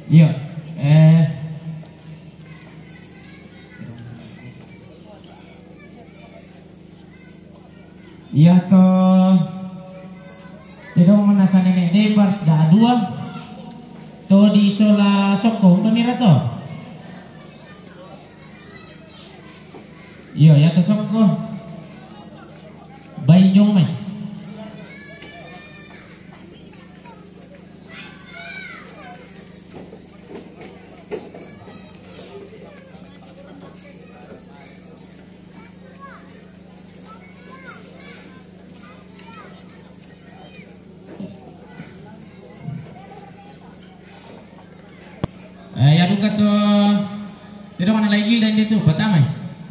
Iya. Iya toh. Tidak menasan nenek debas dah dua. Toh di isola sokong pemira toh. Iya ya toh sokong. Bayi jong mai. Ya duka to tidak mana lagi dan itu pertama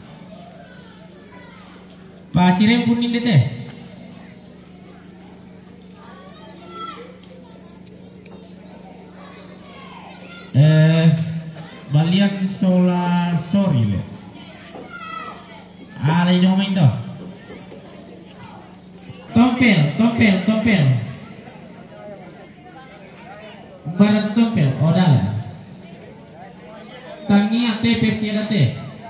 pasirem pun ini teh balian sola sorry le ada yang main to tompel barat tompel odal tangi ate pesiadate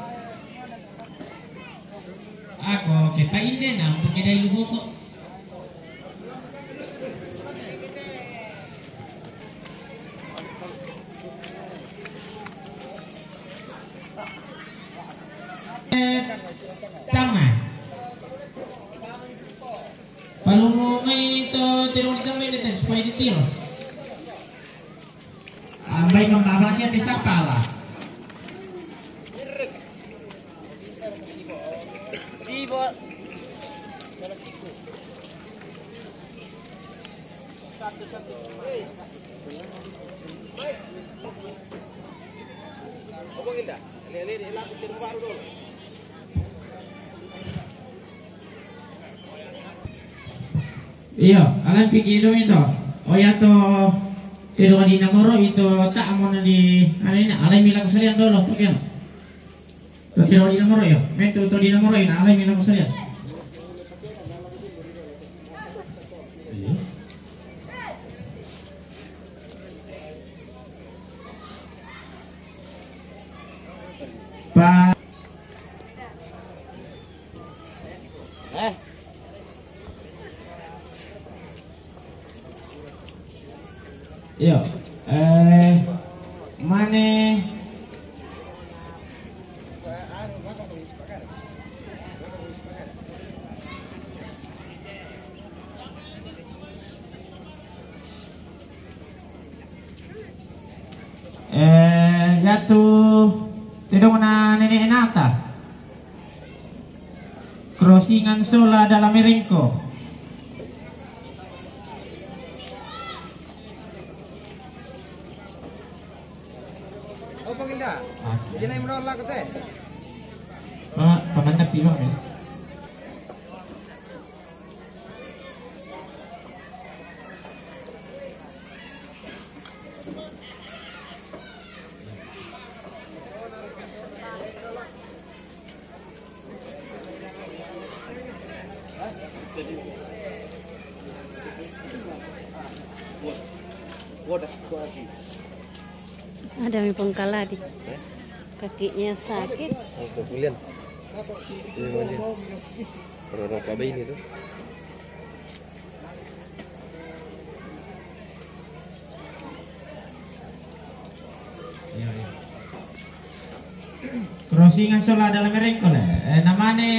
ako kita inde na punya dari lubu kok tama palungungai to tirong tamay nito supaya ditiro ambay kang babasya di sapala iya, alam pikir itu. Oh ya to, tidak di nomor itu tak mau di, ini alam bilang sekalian dulu, pergi. Tidak di nomor ya, itu di nomor ini alam bilang sekalian. Pak. Iya, mana jatuh tidak mana nenek nata crossingan sola dalam merengko. Jadi naik menolak ke teh. Pak, paman tiba ya. Ada mi pengkala di kakinya sakit. Kemudian orang kabe ini tuh. Crossingan sola dalam merengko le. Namanya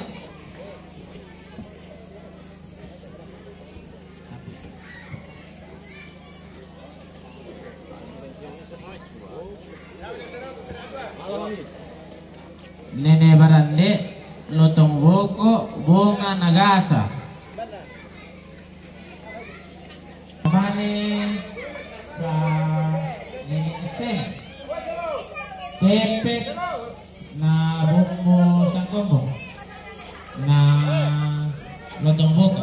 Nene Barande Lotong Boko Bunga Nagasa Mane sa Nene Iseng Tepes na Bumbo Sangkombo na Lotong Boko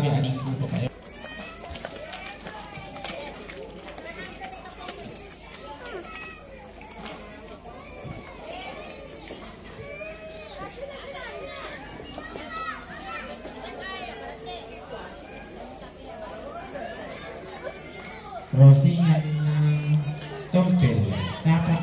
sabi aning kuto kayo. Rosingan tompel siapa?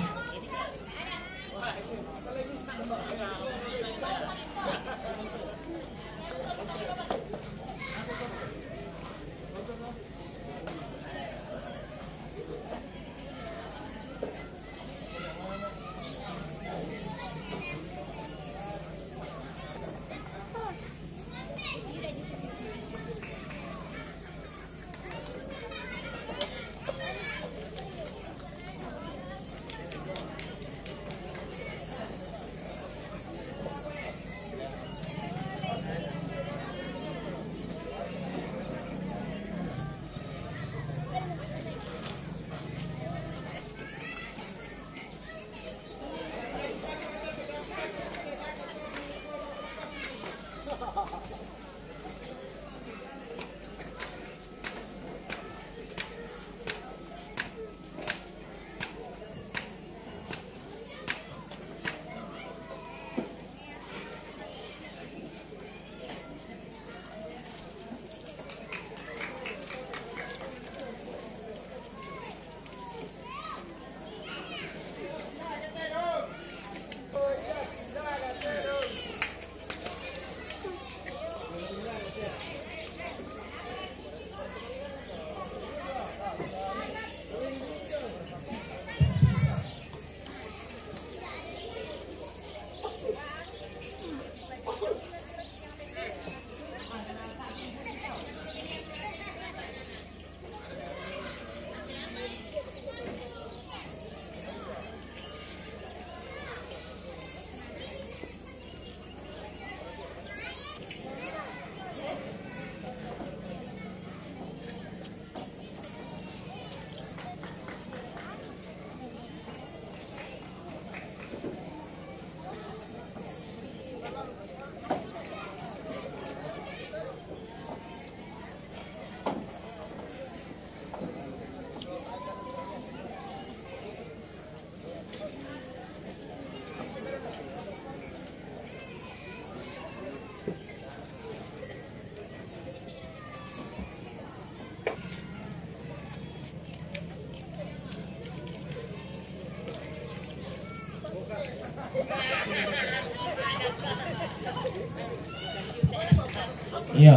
Iya,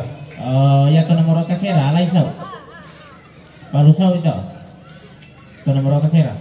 ya to nomor kasera alay saw. Palusaw ito. To nomor kasera.